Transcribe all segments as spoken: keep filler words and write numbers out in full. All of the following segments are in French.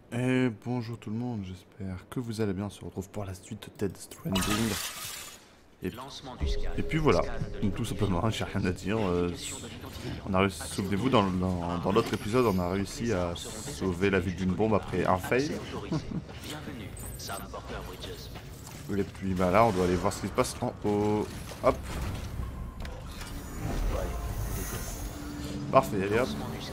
Et bonjour tout le monde, j'espère que vous allez bien. On se retrouve pour la suite de Death Stranding. Et, et puis voilà, donc, tout simplement, j'ai rien à dire. Euh, on a réussi, souvenez-vous, dans, dans, dans l'autre épisode, on a réussi à sauver la ville d'une bombe après un fail. Et puis bah là, on doit aller voir ce qui se passe en haut. Hop. Parfait, allez hop.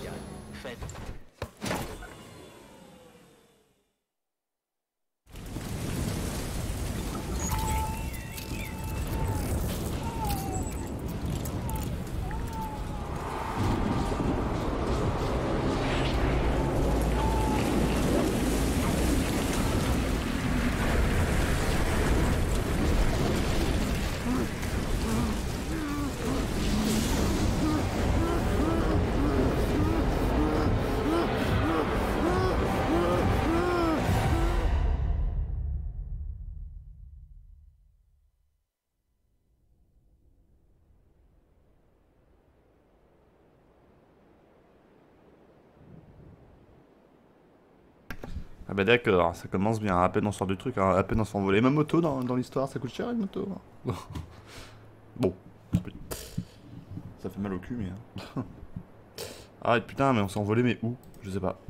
Ah bah d'accord, ça commence bien, à peine on sort du truc, hein, à peine on s'envole. Et ma moto dans, dans l'histoire, ça coûte cher une moto. Bon, ça fait mal au cul mais... Hein. Ah putain, mais on s'est envolé mais où? Je sais pas.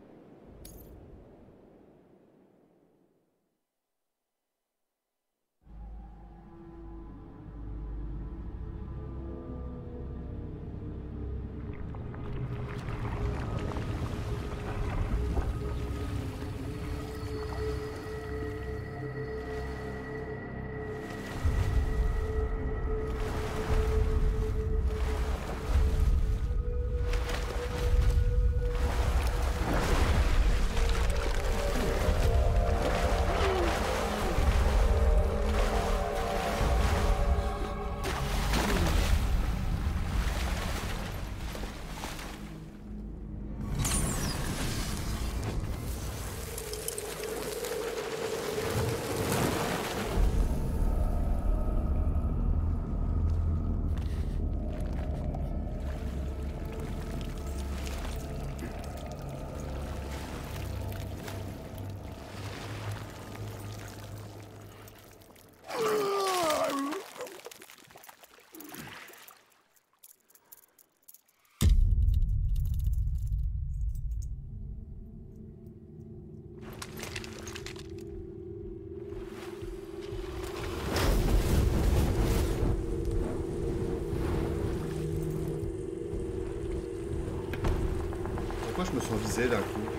Pourquoi je me sens visé d'un coup?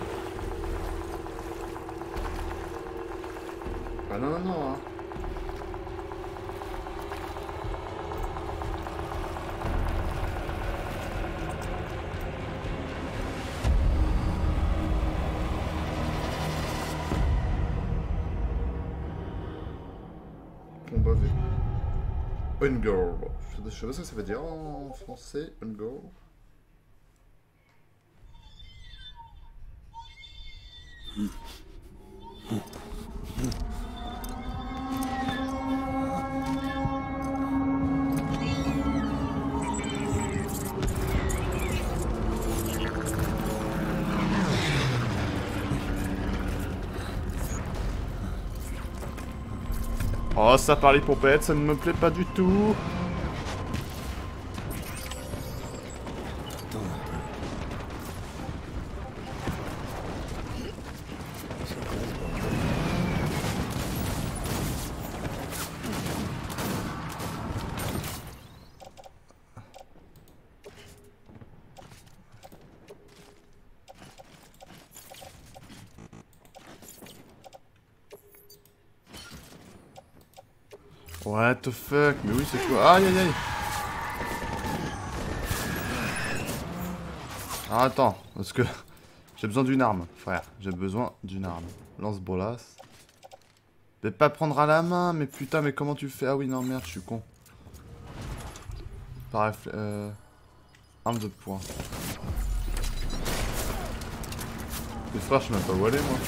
Ah non non non hein. Combat V. Ungirl. Je sais pas ce que ça veut dire en français, Ungirl. Oh, ça par les pompettes, ça ne me plaît pas du tout. What the fuck? Mais oui, c'est quoi? Aïe aïe aïe! Ah, attends, parce que j'ai besoin d'une arme, frère. J'ai besoin d'une arme. Lance-bolas. Je vais pas prendre à la main, mais putain, mais comment tu fais? Ah oui, non, merde, je suis con. Par euh... arme de poing. Mais frère, je sais même pas où aller, moi.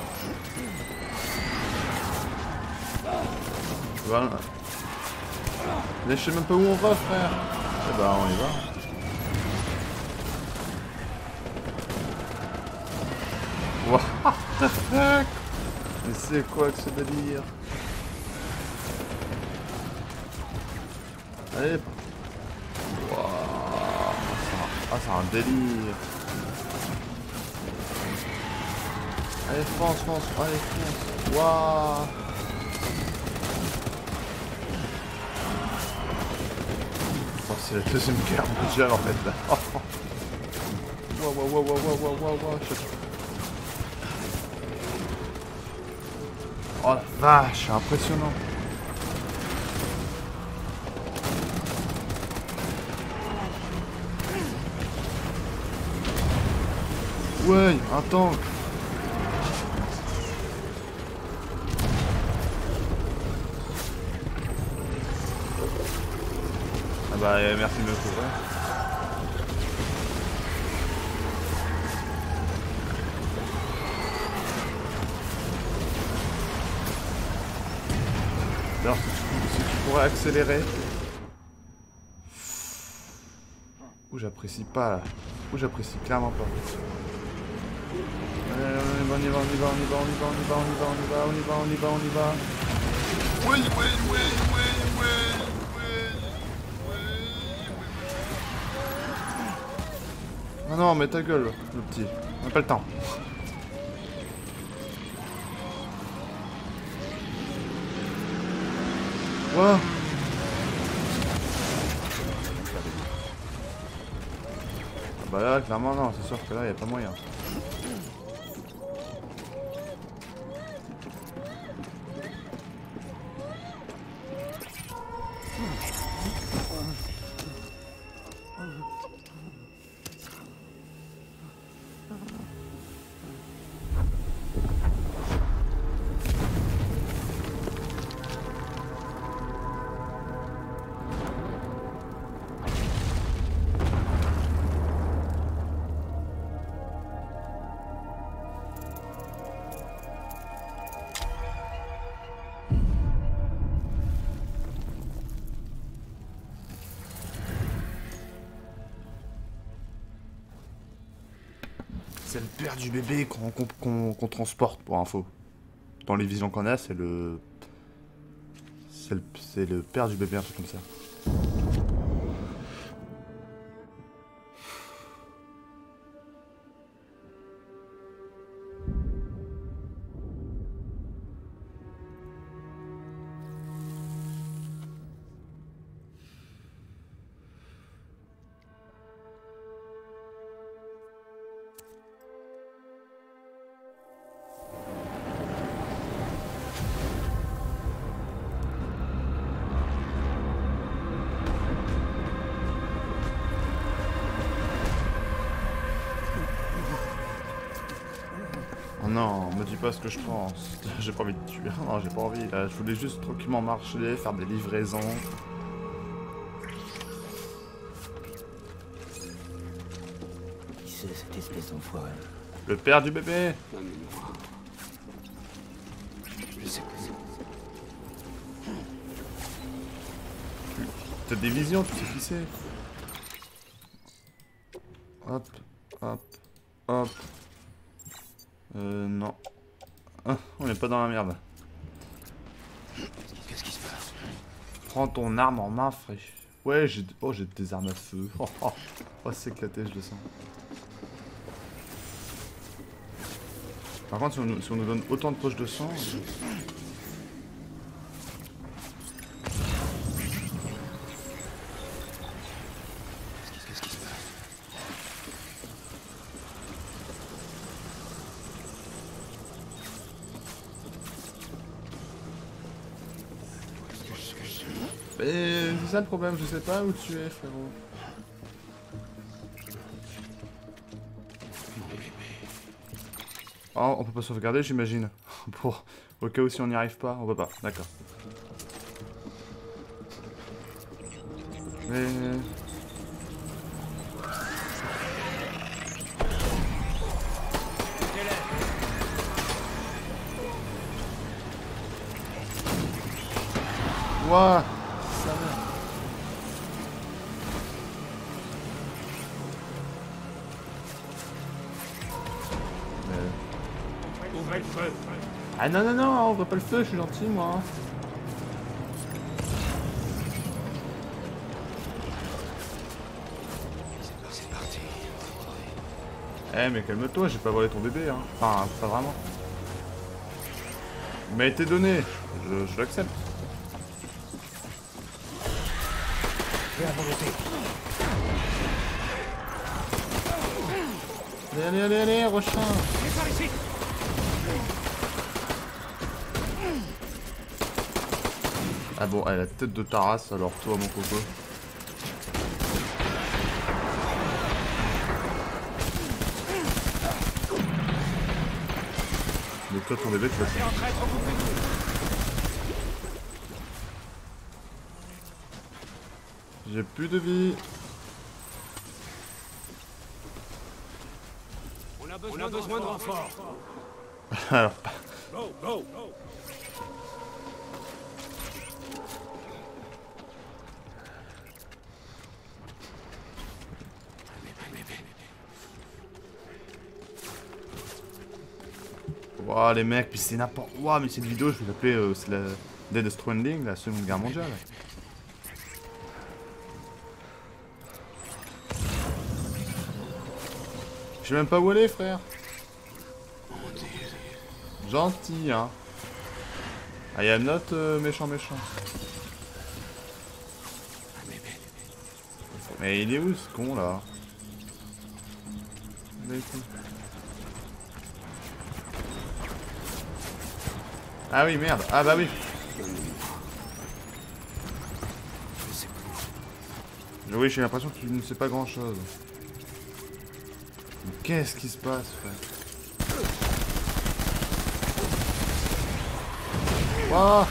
Voilà. Mais je sais même pas où on va, frère. Eh bah, on y va. What the fuck? Mais c'est quoi que ce délire? Allez. Wow. Ah, c'est un délire. Allez, fonce, fonce, allez, fonce. Waouh. Oh, c'est la deuxième guerre mondiale en fait là. Waouh, waouh, waouh, waouh, waouh, waouh, waouh. Oh la vache, c'est impressionnant. Ouais, un tank. Ah bah euh, merci de me couvrir. Alors si tu, si tu pourrais accélérer. Ouh, j'apprécie pas là. Ouh, j'apprécie clairement pas. Allez, on y va, on y va, on y va, on y va, on y va, on y va, on y va, on y va, on y va, on y va. Oui, oui, oui, oui, oui, oui, oui. Ah non, mais ta gueule, le petit. On n'a pas le temps. Wow. Ah bah là, clairement non, c'est sûr que là, il n'y a pas moyen. C'est le père du bébé qu'on qu'on qu'on qu'on transporte pour info. Dans les visions qu'on a, c'est le... C'est le... c'est le père du bébé, un truc comme ça. Oh non, me dis pas ce que je pense. J'ai pas envie de tuer. Non, j'ai pas envie. Là, je voulais juste tranquillement marcher, faire des livraisons. Qui c'est cette espèce d'enfoiré? Le père du bébé. Non mais non. Je sais que c'est. T'as des visions, tu sais qui c'est. Hop, hop, hop. Euh, non. Ah, on n'est pas dans la merde. Qu'est-ce qui se passe? Prends ton arme en main, fraîche. Ouais, j'ai oh, j'ai des armes à feu. Oh, oh, oh c'est éclaté, je le sens. Par contre, si on, nous, si on nous donne autant de poches de sang... Je... Qu'est-ce qui se passe? Mais c'est ça le problème, je sais pas où tu es, frérot. Oh, on peut pas sauvegarder, j'imagine. Pour au cas où si on n'y arrive pas, on peut pas, d'accord. Mais... Ouah, sa mère. Mais... Ouvrez le feu. Ah non, non, non, ouvre pas le feu, je suis gentil, moi. C'est parti. Eh, mais calme-toi, j'ai pas volé ton bébé, hein. Enfin, pas vraiment. Il m'a été donné, je, je l'accepte. Fais à volonté. Allez, allez, allez, allez, Rochin. Viens par ici. Ah bon, elle a la tête de ta race, alors toi, mon coco. Mais toi, ton bébé, tu vas... Et en traître, occupez-vous. J'ai plus de vie. On a besoin, On a besoin de renfort. Alors, Go, go, go. Ouah, les mecs, puis c'est n'importe... Ouah, mais cette vidéo, je vais l'appeler... Euh, c'est la Dead Stranding, la Seconde Guerre mondiale. Je sais même pas où aller, frère. Gentil, hein. I am not euh, méchant, méchant. Mais il est où, ce con, là? Il est où? Ah oui, merde. Ah bah oui. Oui, j'ai l'impression que tu ne sais pas grand chose. Mais qu'est-ce qui se passe, frère? Wow.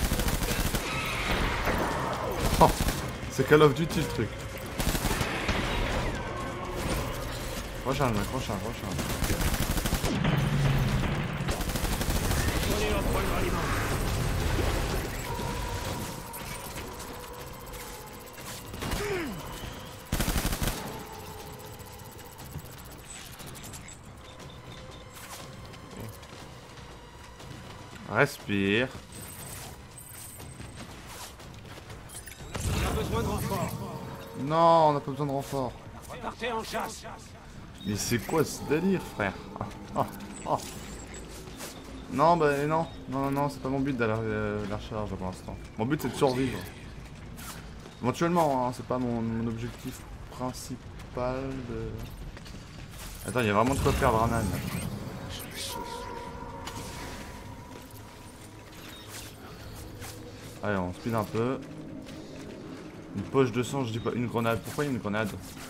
Oh, c'est Call of Duty le truc. Recharge, mec, recharge, recharge. Prenez leur point de ralliement. Respire. On a besoin de renfort. Non, on n'a pas besoin de renfort. Partez en chasse. Mais c'est quoi ce délire, frère? Ah, ah, ah. Non, bah non, non, non, non, c'est pas mon but d'aller euh, la recharge pour l'instant. Mon but c'est de survivre. Éventuellement, hein, c'est pas mon, mon objectif principal de... Attends, il y a vraiment de quoi perdre un âne. Allez, on speed un peu. Une poche de sang, je dis pas une grenade. Pourquoi il y a une grenade?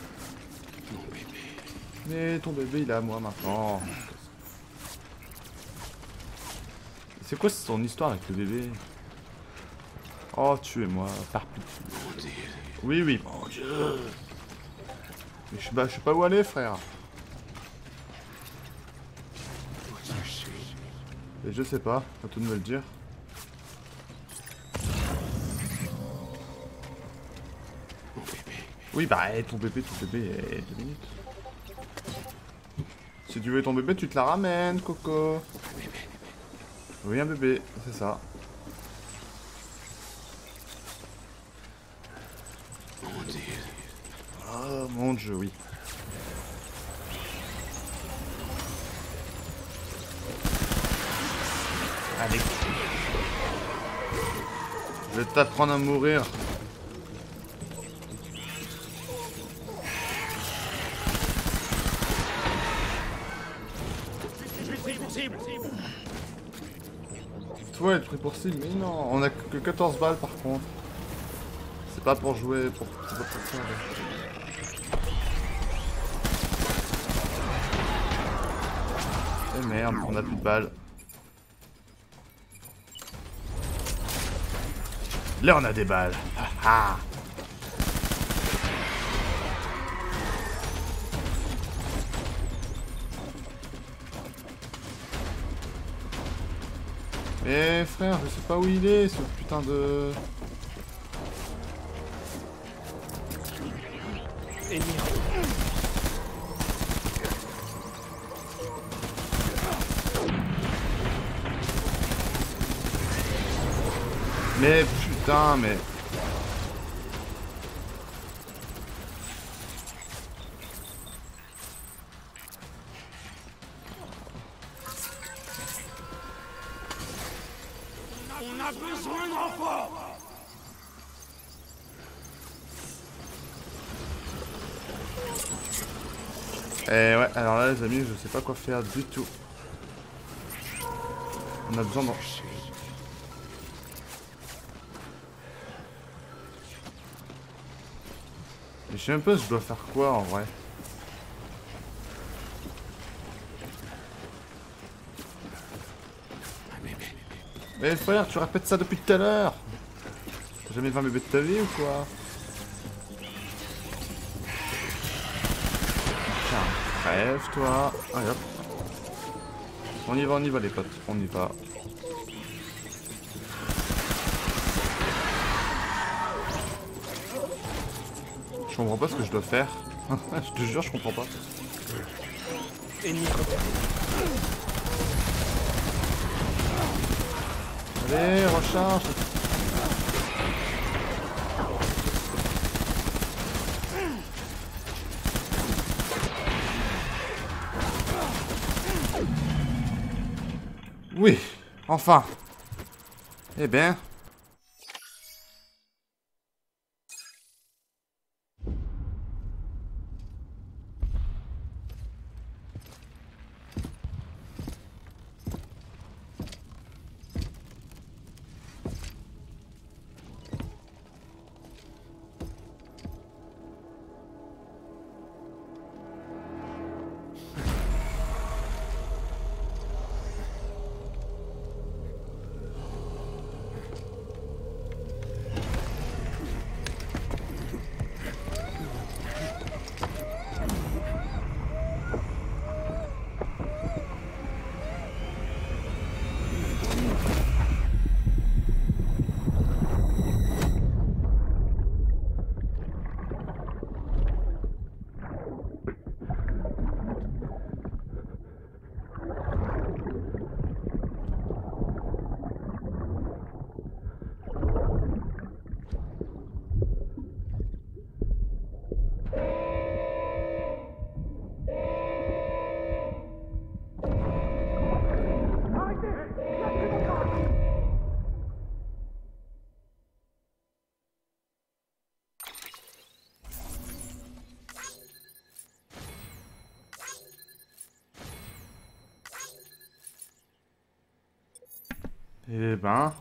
Mais ton bébé il est à moi maintenant. C'est quoi son histoire avec le bébé? Oh, tuez-moi, par pitié. Oui, oui. Mon Dieu. Mais je sais pas, je sais pas où aller, frère. Et je sais pas, à toi de me le dire. Oui, bah, ton bébé, ton bébé, eh, deux minutes. Si tu veux ton bébé, tu te la ramènes, Coco. Oui, un bébé, c'est ça. Oh mon Dieu, oui. Allez. Je vais t'apprendre à mourir. Je suis pris pour cible. Toi, être pris pour cible, mais non, on a que quatorze balles par contre. C'est pas pour jouer, pour... c'est pas pour ça. Là. Eh merde, on a plus de balles. Là on a des balles. Ah ah. Eh frère, je sais pas où il est ce putain de... Ennemi. Mais putain, mais... On a besoin de renfort. Eh ouais, alors là les amis, je sais pas quoi faire du tout. On a besoin d'en... Mais je sais même pas si je dois faire quoi en vrai. Mais frère, tu répètes ça depuis tout à l'heure. T'as jamais vu un bébé de ta vie ou quoi? Tiens, crève toi. Allez hop. On y va, on y va les potes, on y va. Je comprends pas ce que je dois faire. Je te jure, je comprends pas. Allez, recharge. Oui, enfin. Eh bien. Eh ben...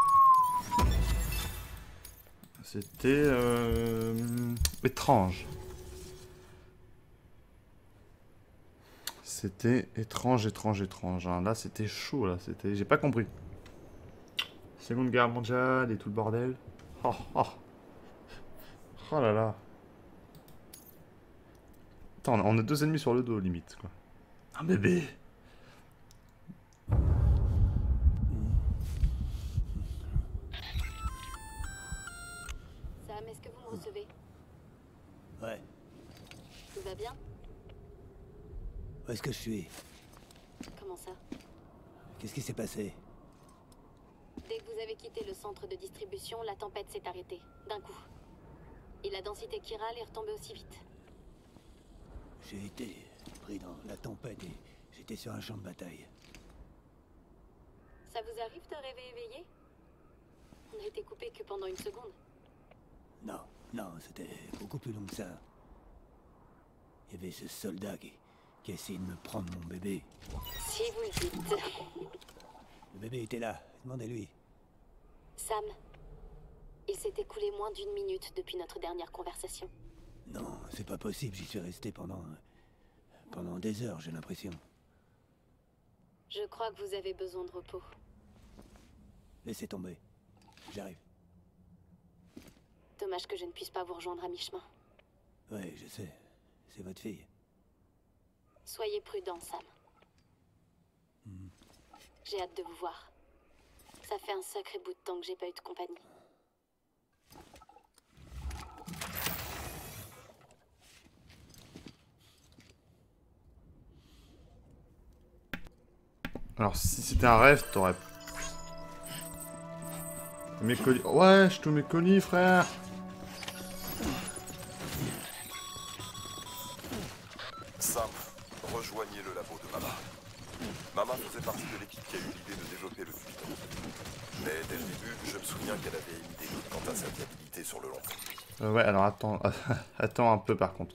C'était... Euh... étrange. C'était étrange, étrange, étrange. Hein. Là, c'était chaud, là. C'était... J'ai pas compris. Seconde guerre mondiale et tout le bordel. Oh, oh. Oh là là. Attends, on a deux ennemis sur le dos, limite, quoi. Un bébé. Sam, est-ce que vous me recevez? Ouais. Tout va bien? Où est-ce que je suis? Comment ça? Qu'est-ce qui s'est passé? Dès que vous avez quitté le centre de distribution, la tempête s'est arrêtée, d'un coup. Et la densité chirale est retombée aussi vite. J'ai été pris dans la tempête et j'étais sur un champ de bataille. Ça vous arrive de rêver éveillé? On a été coupé que pendant une seconde. Non, non, c'était beaucoup plus long que ça. Il y avait ce soldat qui, qui a essayé de me prendre mon bébé. Si vous le dites. Le bébé était là, demandez-lui. Sam, il s'est écoulé moins d'une minute depuis notre dernière conversation. Non, c'est pas possible, j'y suis resté pendant... pendant des heures, j'ai l'impression. Je crois que vous avez besoin de repos. Laissez tomber. J'arrive. Dommage que je ne puisse pas vous rejoindre à mi-chemin. Ouais, je sais. C'est votre fille. Soyez prudent, Sam. Mm. J'ai hâte de vous voir. Ça fait un sacré bout de temps que j'ai pas eu de compagnie. Alors si c'était un rêve, t'aurais... Mes colis. Wesh, tous mes colis, frère. Simple. Rejoignez le labo de Mama. Mama faisait partie de l'équipe qui a eu l'idée de développer le Cupiton. Mais dès le début, je me souviens qu'elle avait émis des doutes quant à sa viabilité sur le long terme. Euh, ouais, alors attends, attends un peu par contre.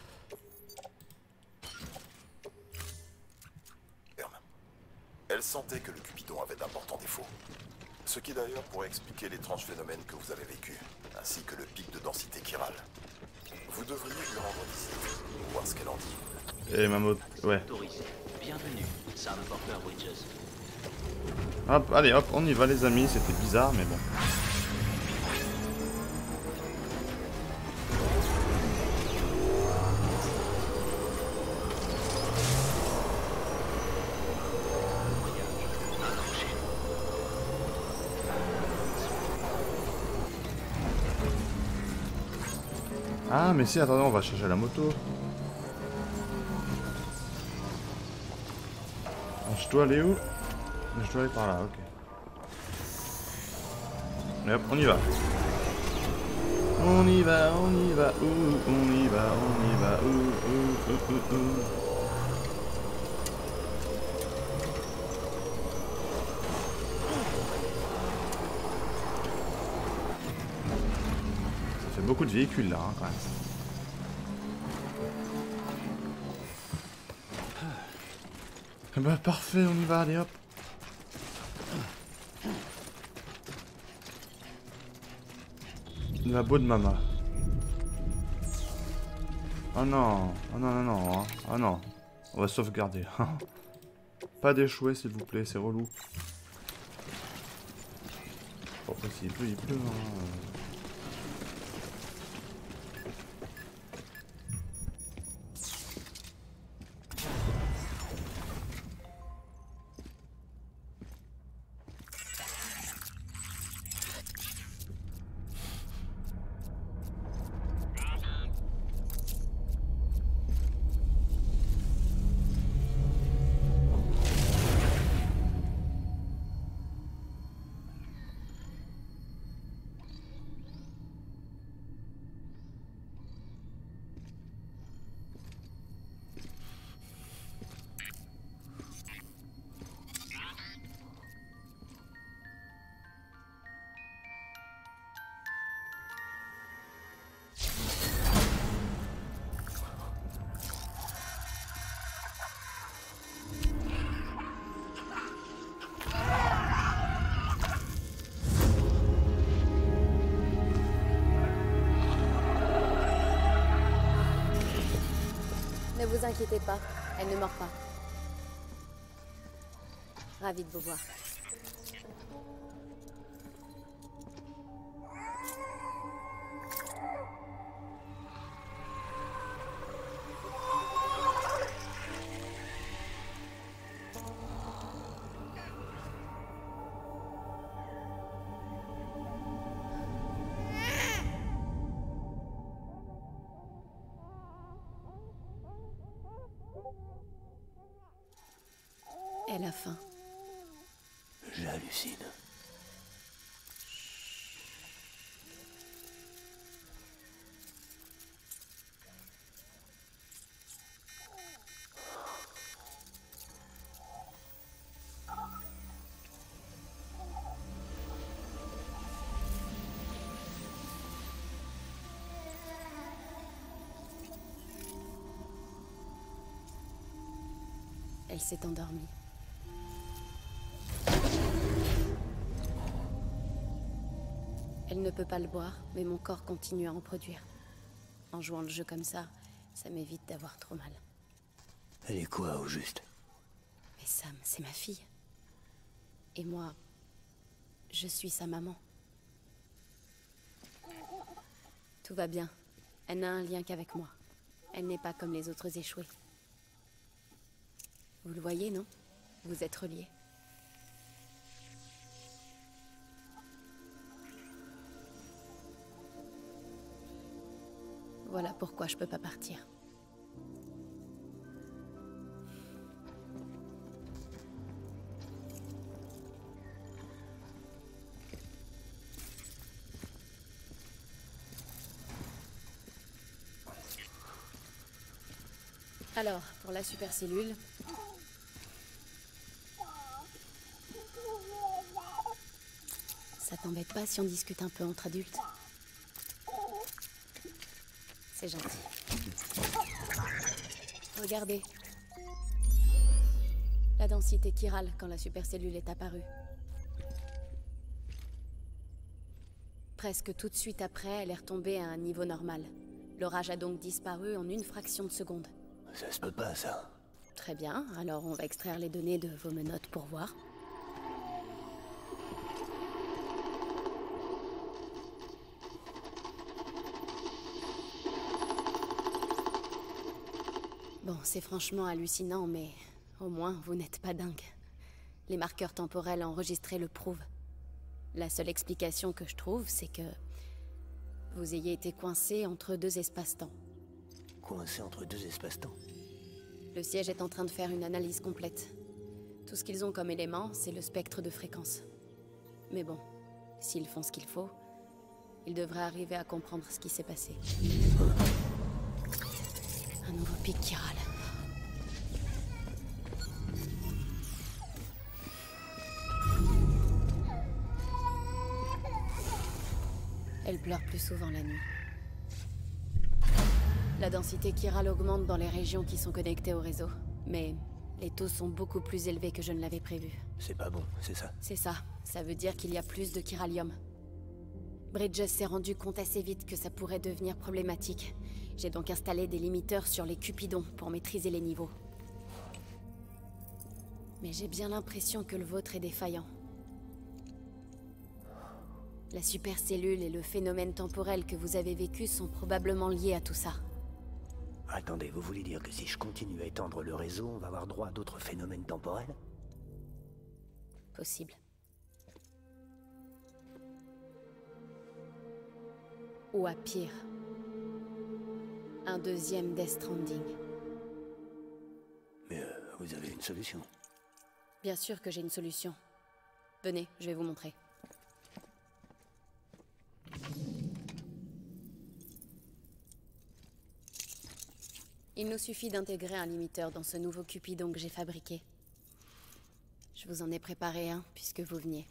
Elle sentait que le Cupidon avait d'importants défauts. Ce qui d'ailleurs pourrait expliquer l'étrange phénomène que vous avez vécu, ainsi que le pic de densité chirale. Vous devriez lui rendre visite, pour voir ce qu'elle en dit. Et ma moto, ouais. Bienvenue, Sam Porter Bridges. Hop, allez hop, on y va les amis, c'était bizarre mais bon. Ah mais si, attendez, on va chercher la moto. Je dois aller où? Je dois aller par là, ok. Et hop, on y va. On y va, on y va, où? On y va, on y va, où? Où, où, où, où. Ça fait beaucoup de véhicules là, hein, quand même. Eh bah parfait, on y va, allez hop. La beau de Mama. Oh non, oh non, non, non, hein. Oh non. On va sauvegarder. Pas d'échouer s'il vous plaît, c'est relou. Bon, après s'il pleut, il pleut. Hein. Ne vous inquiétez pas, elle ne mord pas. Ravi de vous voir. Elle a faim. J'hallucine. Elle s'est endormie. Elle ne peut pas le boire, mais mon corps continue à en produire. En jouant le jeu comme ça, ça m'évite d'avoir trop mal. Elle est quoi, au juste? Mais Sam, c'est ma fille. Et moi, je suis sa maman. Tout va bien. Elle n'a un lien qu'avec moi. Elle n'est pas comme les autres échoués. Vous le voyez, non? Vous êtes reliés. Voilà pourquoi je peux pas partir. Alors, pour la supercellule... Ça t'embête pas si on discute un peu entre adultes? C'est gentil. Regardez. La densité chirale quand la supercellule est apparue. Presque tout de suite après, elle est retombée à un niveau normal. L'orage a donc disparu en une fraction de seconde. Ça se peut pas, ça. Très bien, alors on va extraire les données de vos menottes pour voir. Bon, c'est franchement hallucinant, mais au moins, vous n'êtes pas dingue. Les marqueurs temporels enregistrés le prouvent. La seule explication que je trouve, c'est que vous ayez été coincé entre deux espaces-temps. Coincé entre deux espaces-temps? Le siège est en train de faire une analyse complète. Tout ce qu'ils ont comme élément, c'est le spectre de fréquence. Mais bon, s'ils font ce qu'il faut, ils devraient arriver à comprendre ce qui s'est passé. Un nouveau pic chiral. Elle pleure plus souvent la nuit. La densité chirale augmente dans les régions qui sont connectées au réseau. Mais les taux sont beaucoup plus élevés que je ne l'avais prévu. C'est pas bon, c'est ça? C'est ça. Ça veut dire qu'il y a plus de chiralium. Bridges s'est rendu compte assez vite que ça pourrait devenir problématique. J'ai donc installé des limiteurs sur les cupidons pour maîtriser les niveaux. Mais j'ai bien l'impression que le vôtre est défaillant. La supercellule et le phénomène temporel que vous avez vécu sont probablement liés à tout ça. Attendez, vous voulez dire que si je continue à étendre le réseau, on va avoir droit à d'autres phénomènes temporels? Possible. Ou à pire. Un deuxième Death Stranding. Mais euh, vous avez une solution? Bien sûr que j'ai une solution. Venez, je vais vous montrer. Il nous suffit d'intégrer un limiteur dans ce nouveau Cupidon que j'ai fabriqué. Je vous en ai préparé un, puisque vous veniez.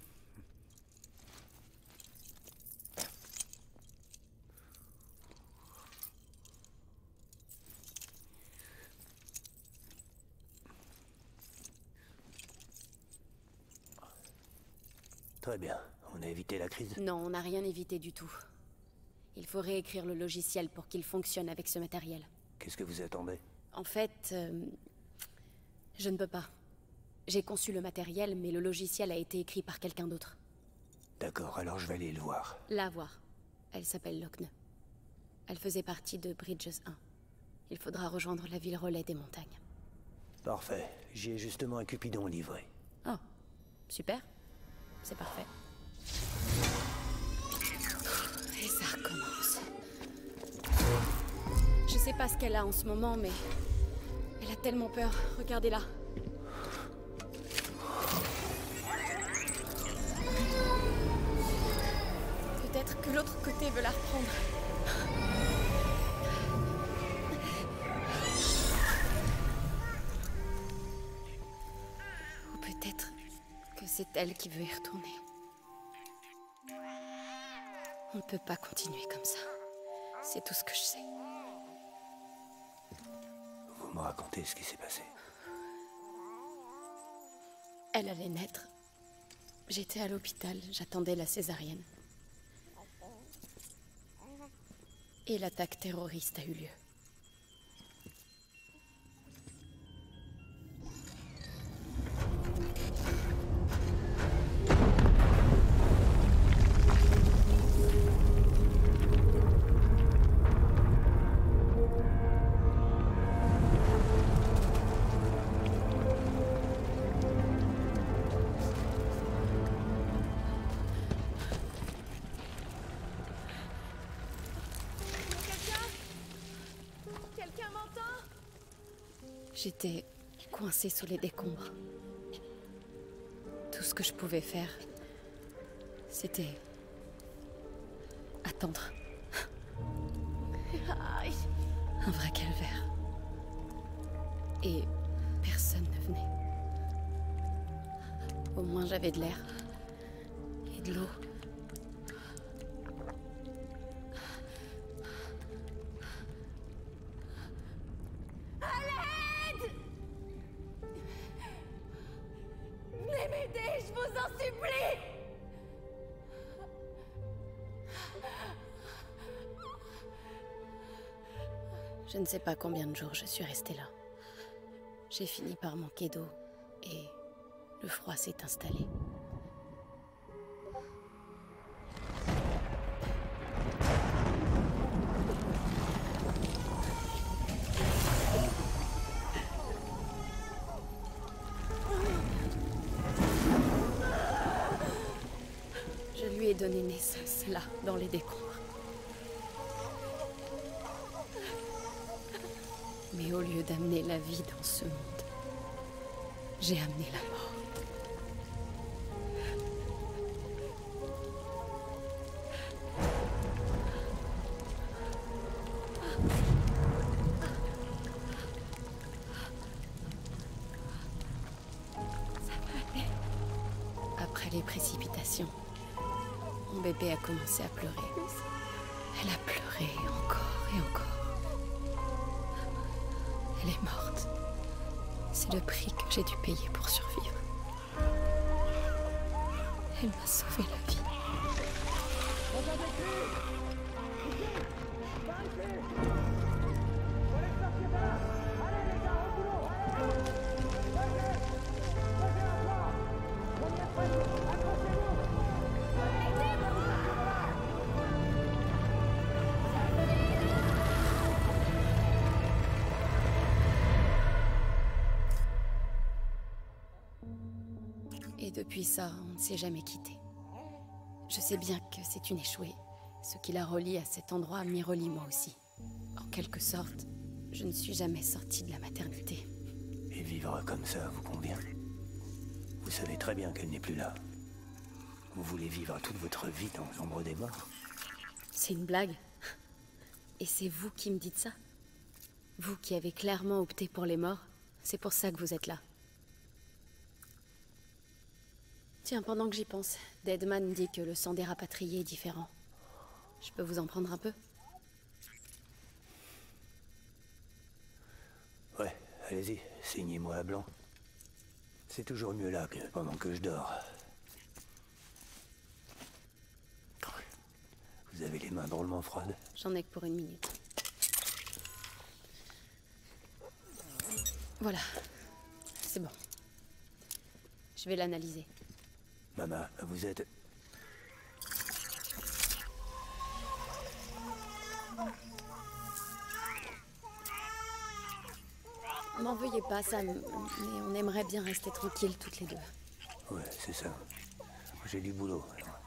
Très bien. On a évité la crise? Non, on n'a rien évité du tout. Il faut réécrire le logiciel pour qu'il fonctionne avec ce matériel. Qu'est-ce que vous attendez? En fait, euh, je ne peux pas. J'ai conçu le matériel, mais le logiciel a été écrit par quelqu'un d'autre. D'accord, alors je vais aller le voir. La voir. Elle s'appelle Lochne. Elle faisait partie de Bridges un. Il faudra rejoindre la ville relais des montagnes. Parfait. J'ai justement un Cupidon livré. Oh, super. C'est parfait. Et ça recommence. Je sais pas ce qu'elle a en ce moment, mais... elle a tellement peur. Regardez-la. Peut-être que l'autre côté veut la reprendre. Ou peut-être que c'est elle qui veut y retourner. On ne peut pas continuer comme ça. C'est tout ce que je sais. Vous me racontez ce qui s'est passé. Elle allait naître. J'étais à l'hôpital, j'attendais la césarienne. Et l'attaque terroriste a eu lieu. J'étais coincée sous les décombres. Tout ce que je pouvais faire, c'était attendre. Un vrai calvaire. Et personne ne venait. Au moins j'avais de l'air. Et de l'eau. À l'aide! Venez m'aider, je vous en supplie! Je ne sais pas combien de jours je suis restée là. J'ai fini par manquer d'eau et le froid s'est installé. Je lui ai donné naissance là, dans les décombres. Mais au lieu d'amener la vie dans ce monde, j'ai amené la mort. Ça va aller. Après les précipitations, mon bébé a commencé à pleurer. Elle a pleuré encore et encore. Elle est morte. C'est le prix que j'ai dû payer pour survivre. Elle m'a sauvé la vie. Et depuis ça, on ne s'est jamais quitté. Je sais bien que c'est une échouée. Ce qui la relie à cet endroit m'y relie moi aussi. En quelque sorte, je ne suis jamais sortie de la maternité. Et vivre comme ça vous convient? Vous savez très bien qu'elle n'est plus là. Vous voulez vivre toute votre vie dans l'ombre des morts? C'est une blague? Et c'est vous qui me dites ça? Vous qui avez clairement opté pour les morts, c'est pour ça que vous êtes là. Tiens, pendant que j'y pense, Deadman dit que le sang des rapatriés est différent. Je peux vous en prendre un peu? Ouais, allez-y, signez-moi à blanc. C'est toujours mieux là que pendant que je dors. Vous avez les mains drôlement froides. J'en ai que pour une minute. Voilà. C'est bon. Je vais l'analyser. Mama, vous êtes... M'en veuillez pas, Sam, mais on aimerait bien rester tranquilles toutes les deux. Ouais, c'est ça. J'ai du boulot. Alors.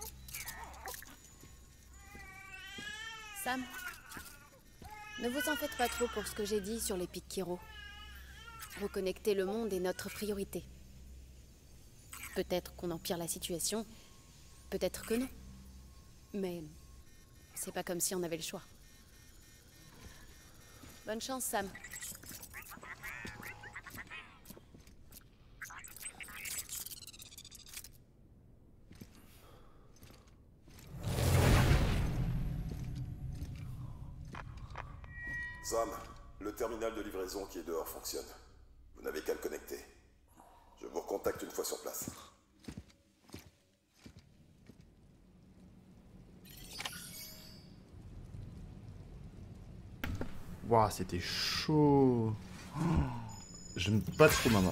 Sam, ne vous en faites pas trop pour ce que j'ai dit sur les pics Kiro. Reconnecter le monde est notre priorité. Peut-être qu'on empire la situation, peut-être que non. Mais c'est pas comme si on avait le choix. Bonne chance, Sam. Sam, le terminal de livraison qui est dehors fonctionne. Vous n'avez qu'à le connecter. Je vous recontacte une fois sur place. Waouh, c'était chaud. Oh, j'aime pas trop Mama.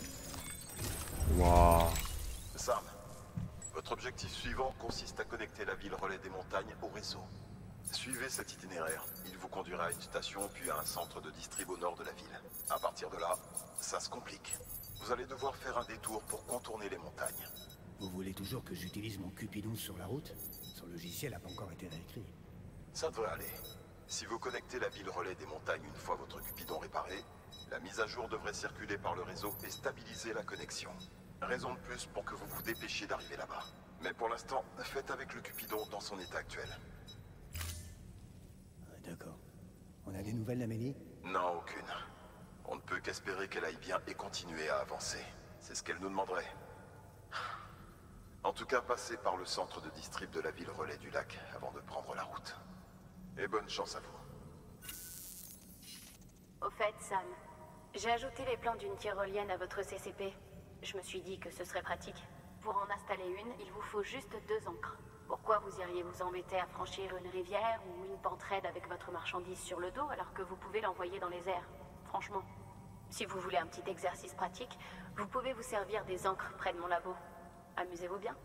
Waouh. Sam, votre objectif suivant consiste à connecter la ville relais des montagnes au réseau. Suivez cet itinéraire. Il vous conduira à une station puis à un centre de distrib au nord de la ville. À partir de là, ça se complique. Vous allez devoir faire un détour pour contourner les montagnes. Vous voulez toujours que j'utilise mon Cupidon sur la route? Son logiciel n'a pas encore été réécrit. Ça devrait aller. Si vous connectez la ville relais des montagnes une fois votre Cupidon réparé, la mise à jour devrait circuler par le réseau et stabiliser la connexion. Raison de plus pour que vous vous dépêchiez d'arriver là-bas. Mais pour l'instant, faites avec le Cupidon dans son état actuel. D'accord. On a des nouvelles d'Amélie? Non, aucune. On ne peut qu'espérer qu'elle aille bien et continuer à avancer. C'est ce qu'elle nous demanderait. En tout cas, passez par le centre de distrib de la ville relais du lac avant de prendre la route. Et bonne chance à vous. Au fait, Sam, j'ai ajouté les plans d'une tyrolienne à votre C C P. Je me suis dit que ce serait pratique. Pour en installer une, il vous faut juste deux ancres. Pourquoi vous iriez vous embêter à franchir une rivière ou une pente raide avec votre marchandise sur le dos alors que vous pouvez l'envoyer dans les airs? Franchement. Si vous voulez un petit exercice pratique, vous pouvez vous servir des ancres près de mon labo. Amusez-vous bien.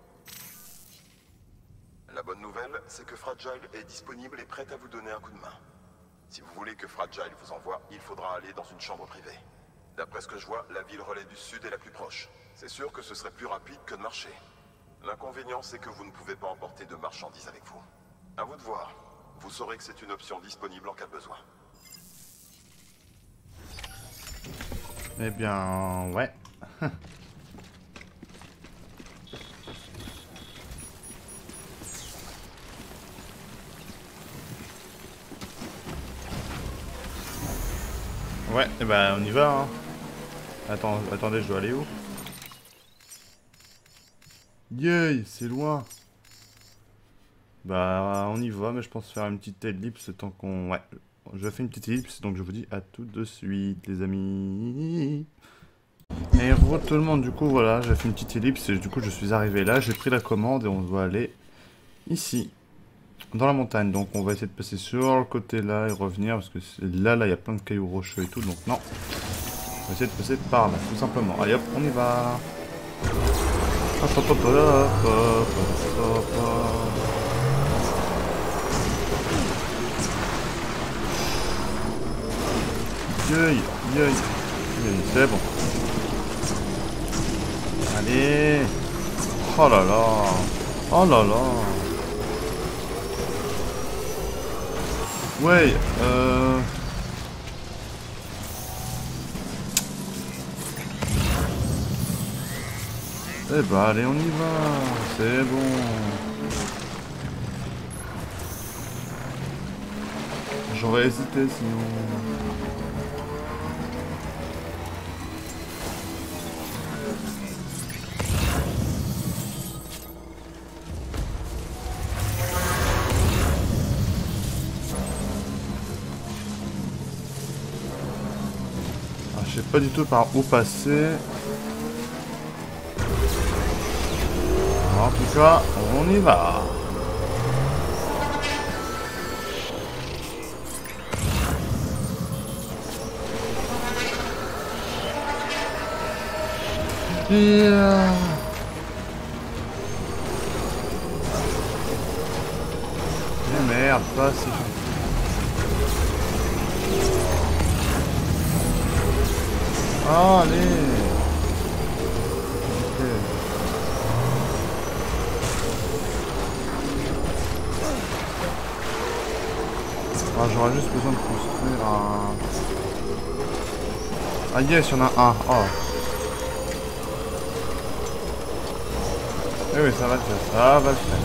La bonne nouvelle, c'est que Fragile est disponible et prête à vous donner un coup de main. Si vous voulez que Fragile vous envoie, il faudra aller dans une chambre privée. D'après ce que je vois, la ville relais du sud est la plus proche. C'est sûr que ce serait plus rapide que de marcher. L'inconvénient, c'est que vous ne pouvez pas emporter de marchandises avec vous. À vous de voir. Vous saurez que c'est une option disponible en cas de besoin. Eh bien, ouais. Ouais, et bah on y va. Hein. Attends, attendez, je dois aller où? Yay, c'est loin. Bah on y va, mais je pense faire une petite ellipse tant qu'on... Ouais, je fais une petite ellipse, donc je vous dis à tout de suite, les amis. Et re tout le monde, du coup, voilà, j'ai fait une petite ellipse et du coup je suis arrivé là, j'ai pris la commande et on doit aller ici, dans la montagne. Donc on va essayer de passer sur le côté là et revenir, parce que là, là, il y a plein de cailloux rocheux et tout, donc non. On va essayer de passer par là, tout simplement. Allez hop, on y va. Hop, hop, hop, hop, hop, hop, hop, hop. Yay, yay, yay, c'est bon. Allez. Oh là là. Oh là là. Ouais, euh... Eh bah allez, on y va. C'est bon. J'aurais hésité sinon... Je sais pas du tout par où passer. En tout cas, on y va. Yeah. Eh merde, pas si... Ah, allez. Okay. Ah, j'aurais juste besoin de construire un... Ah yes, il y en a un. Oh. Eh oui, ça va le faire, ça va le faire.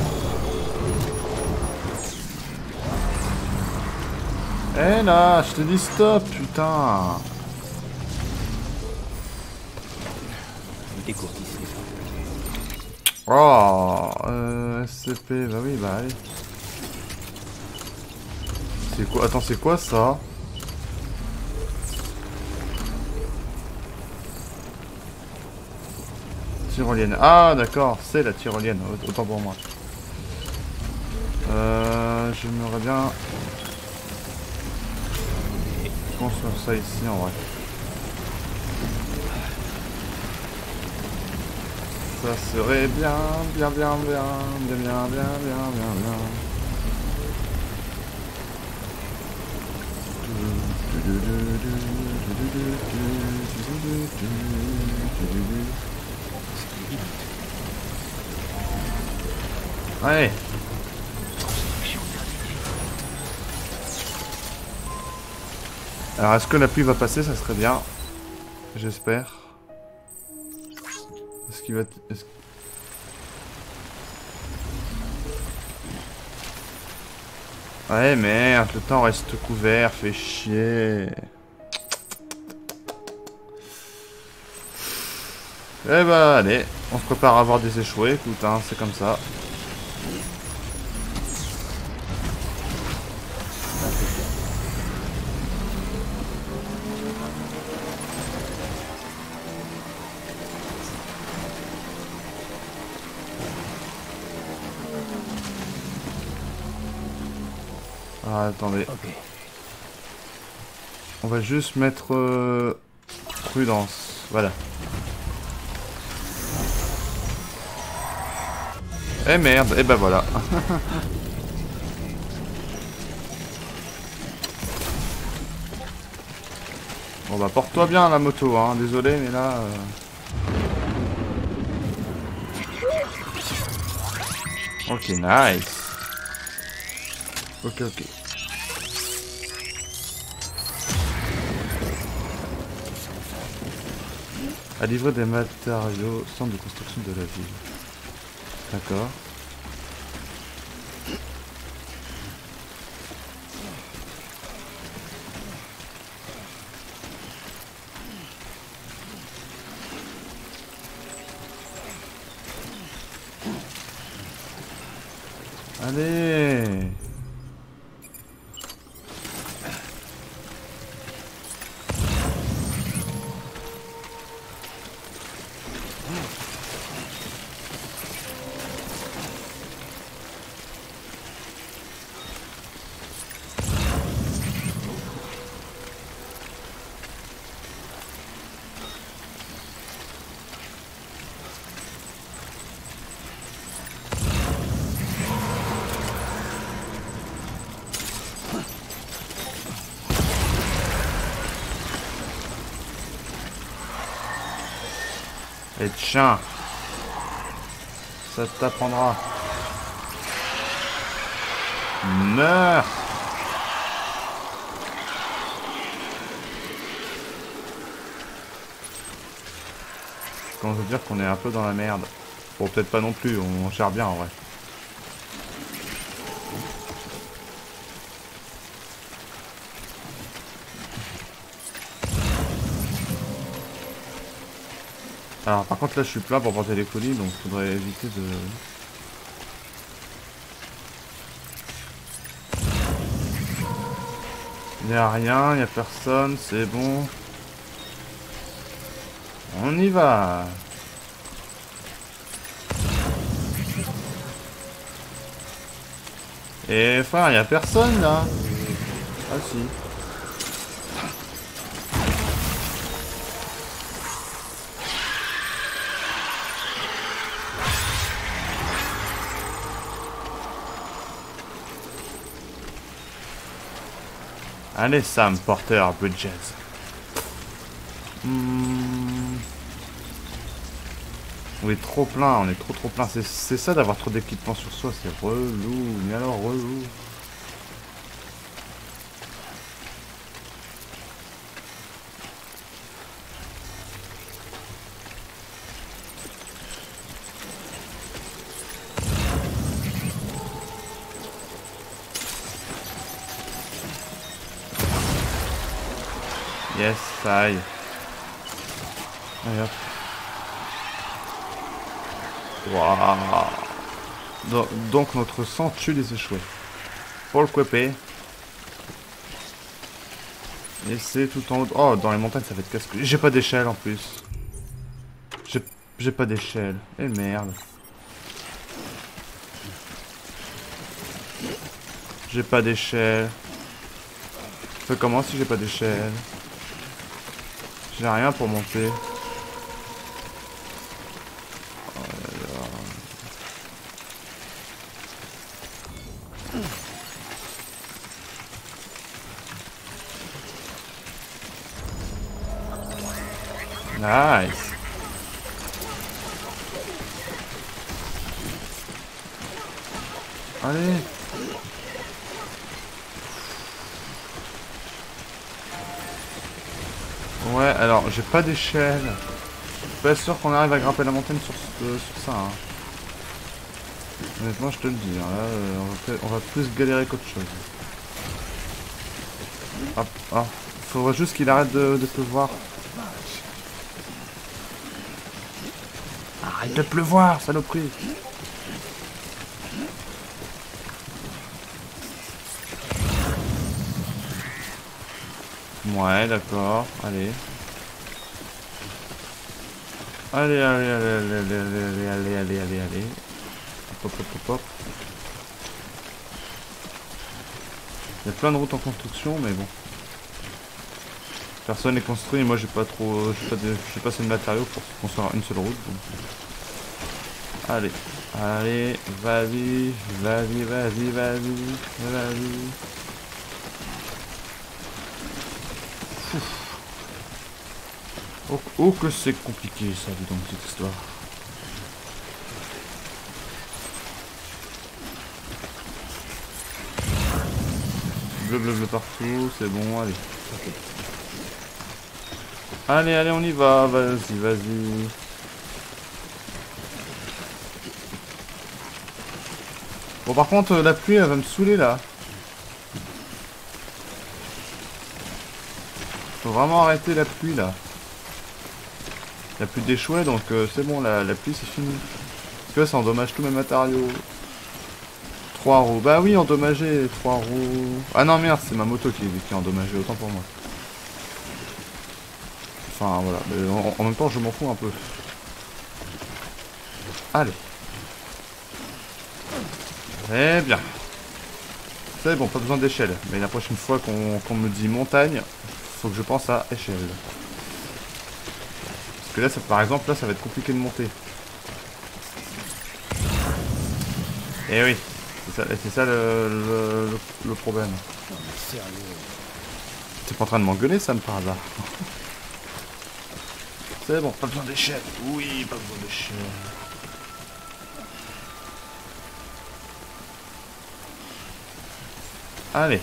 Eh là, je te dis stop, putain. Oh, euh, S C P, bah oui, bah allez. C'est quoi? Attends, c'est quoi ça? Tyrolienne. Ah, d'accord, c'est la tyrolienne, autant pour moi. Euh, j'aimerais bien construire ça ici en vrai. Ça serait bien, bien, bien, bien, bien, bien, bien, bien, bien, bien. Ouais. Alors est-ce que la pluie va passer? Ça serait bien. J'espère. Est-ce qu'il va... Est -ce... Ouais merde, le temps reste couvert, fait chier. Eh bah allez, on se prépare à avoir des échoués, écoute, hein, c'est comme ça. Ah, attendez. Ok. On va juste mettre euh, prudence. Voilà. Eh merde, et bah voilà. Bon bah porte-toi bien la moto, hein. Désolé mais là... Euh... Ok, nice. Ok, ok. À livrer des matériaux, centre de construction de la ville. D'accord. Allez. Et tiens, ça t'apprendra. Meurs. Quand je veux dire qu'on est un peu dans la merde. Bon, peut-être pas non plus, on gère bien en vrai. Alors par contre là je suis plein pour porter les colis, donc faudrait éviter de... Il n'y a rien, il n'y a personne, c'est bon. On y va. Et frère, il n'y a personne là. Ah si. Allez Sam Porter Bridges. Hmm. On est trop plein, on est trop trop plein. C'est ça d'avoir trop d'équipements sur soi, c'est relou. Mais alors relou. Yes, ça aille. Allez hop. Waouh. Donc, donc notre sang tue les échoués. Pour le quépé. Et c'est tout en haut. Oh, dans les montagnes ça va être casse-couille. J'ai pas d'échelle en plus. J'ai pas d'échelle. Eh merde. J'ai pas d'échelle. Je fais comment si j'ai pas d'échelle? J'ai rien pour monter. Oh là là. Nice. Allez. Ouais, alors j'ai pas d'échelle. Je suis pas sûr qu'on arrive à grimper la montagne sur, euh, sur ça. Hein. Honnêtement, je te le dis. Hein, là, euh, on, va peut on va plus galérer qu'autre chose. Hop, hop. Faudrait juste qu'il arrête de, de pleuvoir. Arrête de pleuvoir, saloperie. Ouais, d'accord, allez. Allez, allez, allez, allez, allez, allez, allez, allez, allez, allez. Hop, hop, hop, hop. Il y a plein de routes en construction, mais bon. Personne n'est construit et moi j'ai pas trop. J'ai pas, de, j'ai pas assez de matériaux pour construire une seule route. Donc. Allez, allez, vas-y, vas-y, vas-y, vas-y, vas-y. Oh, oh que c'est compliqué ça, dis donc, cette histoire. Bleu, bleu, bleu partout, c'est bon, allez. Allez, allez, on y va, vas-y, vas-y. Bon, par contre, la pluie, elle va me saouler, là. Faut vraiment arrêter la pluie, là. Il n'y a plus d'échouer, donc euh, c'est bon, la, la pluie, c'est fini. Parce que là, ça endommage tous mes matériaux. Trois roues. Bah oui, endommagé, trois roues. Ah non, merde, c'est ma moto qui, qui est endommagée, autant pour moi. Enfin, voilà. Mais en, en même temps, je m'en fous un peu. Allez. Très bien. C'est bon, pas besoin d'échelle. Mais la prochaine fois qu'on qu'on me dit montagne, faut que je pense à échelle. Parce que là, ça, par exemple, là, ça va être compliqué de monter. Eh oui. C'est ça, c'est ça le, le, le, le problème. T'es pas en train de m'engueuler, Sam, par hasard? C'est bon, pas besoin d'échelle. Oui, pas besoin d'échelle. Allez.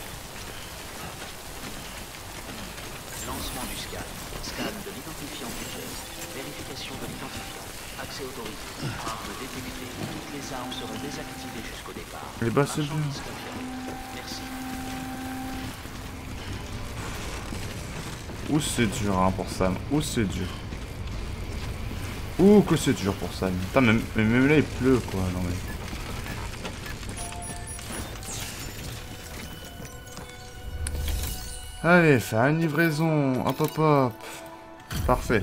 Lancement du scan. Scan de l'identifiant Bridges. Vérification de l'identifiant. Accès autorisé. Arme détectée. Toutes les armes seront désactivées jusqu'au départ. Eh bah c'est bien. Merci. Ouh c'est dur hein, pour Sam. Ouh c'est dur. Ouh que c'est dur pour Sam. Putain même, même là il pleut quoi. Non mais. Allez, faire une livraison. Hop hop hop. Parfait.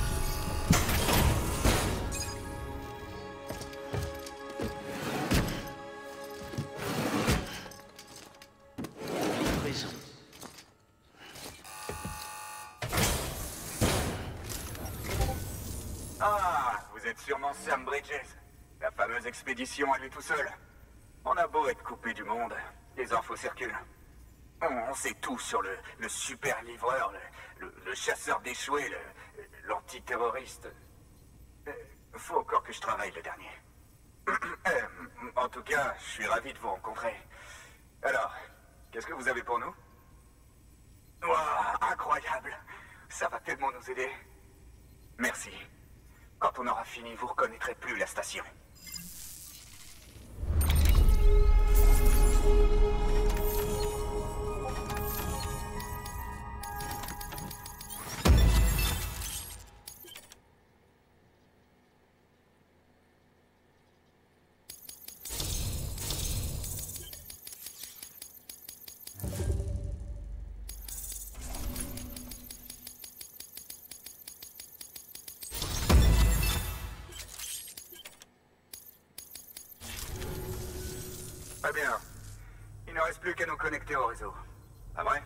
Ah, vous êtes sûrement Sam Bridges. La fameuse expédition à lui tout seul. On a beau être coupé du monde, les infos circulent. On, on sait tout sur le, le super livreur, le, le, le chasseur d'échoués, le, l'antiterroriste. Euh, faut encore que je travaille le dernier. euh, en tout cas, je suis ravi de vous rencontrer. Alors, qu'est-ce que vous avez pour nous? Waouh, incroyable. Ça va tellement nous aider. Merci. Quand on aura fini, vous reconnaîtrez plus la station. Très bien. Il ne reste plus qu'à nous connecter au réseau. Pas vrai?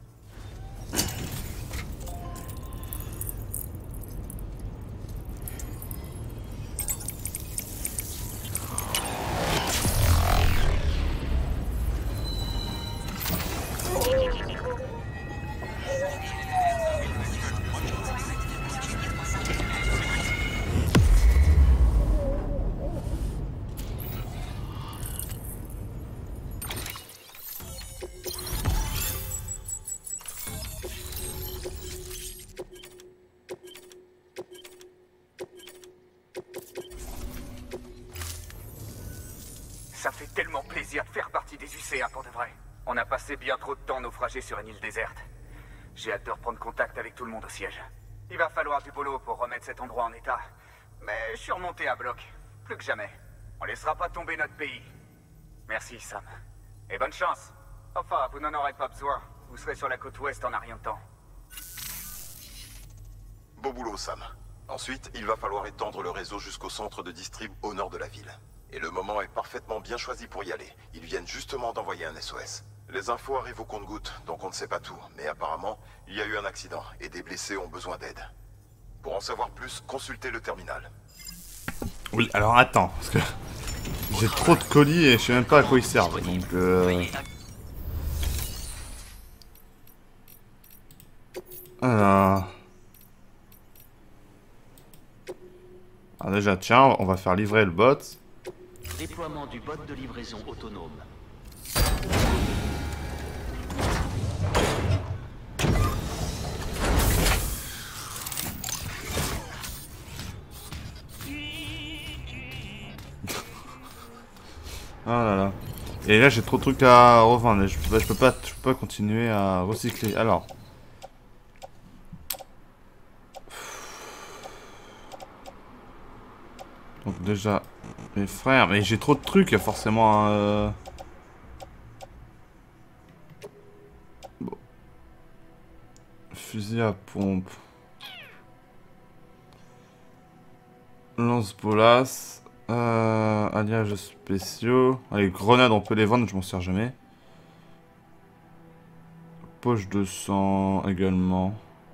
Ça fait tellement plaisir de faire partie des U C A pour de vrai. On a passé bien trop de temps naufragés sur une île déserte. J'ai hâte de reprendre contact avec tout le monde au siège. Il va falloir du boulot pour remettre cet endroit en état. Mais je suis remonté à bloc. Plus que jamais. On laissera pas tomber notre pays. Merci, Sam. Et bonne chance. Enfin, vous n'en aurez pas besoin. Vous serez sur la côte ouest en un rien de temps. Beau boulot, Sam. Ensuite, il va falloir étendre le réseau jusqu'au centre de distrib au nord de la ville. Et le moment est parfaitement bien choisi pour y aller. Ils viennent justement d'envoyer un S O S. Les infos arrivent au compte-gouttes, donc on ne sait pas tout. Mais apparemment, il y a eu un accident et des blessés ont besoin d'aide. Pour en savoir plus, consultez le terminal. Oui, alors attends, parce que j'ai trop de colis et je sais même pas à quoi ils servent. Donc, euh... alors... alors déjà, tiens, on va faire livrer le bot. Déploiement du bot de livraison autonome. Oh là là. Et là j'ai trop de trucs à revendre. Je peux, je peux pas, je peux pas continuer à recycler. Alors. Donc déjà, mes frères, mais j'ai trop de trucs, il y a forcément un... Euh... Bon. Fusil à pompe. Lance-bolas. Euh, alliages spéciaux. Les grenades, on peut les vendre, je m'en sers jamais. Poche de sang également.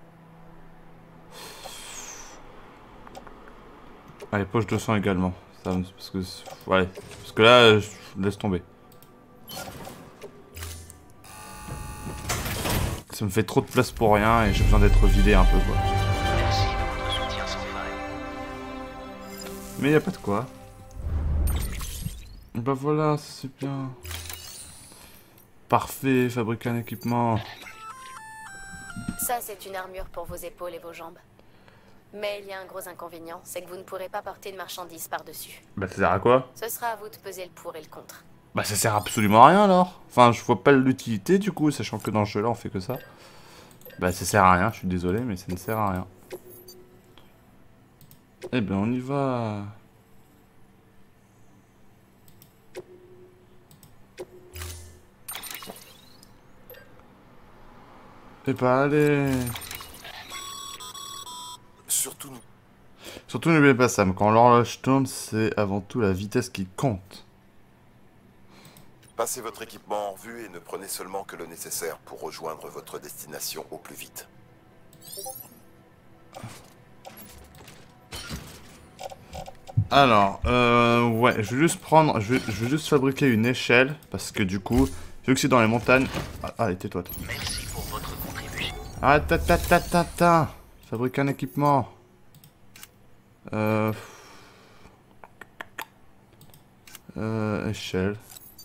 Allez, poche de sang également. Ça, parce que, ouais, parce que là, je laisse tomber. Ça me fait trop de place pour rien et j'ai besoin d'être vidé un peu, quoi. Merci de votre soutien sans faille. Mais y a pas de quoi. Bah voilà, c'est bien. Parfait, fabriquer un équipement. Ça, c'est une armure pour vos épaules et vos jambes. Mais il y a un gros inconvénient, c'est que vous ne pourrez pas porter de marchandises par-dessus. Bah ça sert à quoi? Ce sera à vous de peser le pour et le contre. Bah ça sert absolument à rien alors. Enfin, je vois pas l'utilité du coup, sachant que dans ce jeu-là, on fait que ça. Bah ça sert à rien, je suis désolé, mais ça ne sert à rien. Eh ben on y va. Eh bah allez. Surtout nous. Surtout n'oubliez pas Sam, quand l'horloge tourne, c'est avant tout la vitesse qui compte. Passez votre équipement en revue et ne prenez seulement que le nécessaire pour rejoindre votre destination au plus vite. Alors, euh, ouais, je vais juste prendre, je vais, je vais juste fabriquer une échelle, parce que du coup, vu que c'est dans les montagnes... Ah, allez, tais-toi, toi. Merci pour votre contribution. Ah, ta ta ta ta ta. Fabriquer un équipement. Euh... Euh, échelle.